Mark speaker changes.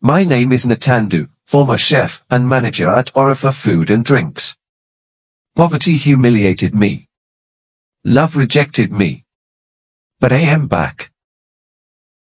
Speaker 1: My name is Natandu, former chef and manager at Orifa Food and Drinks. Poverty humiliated me. Love rejected me. But I am back.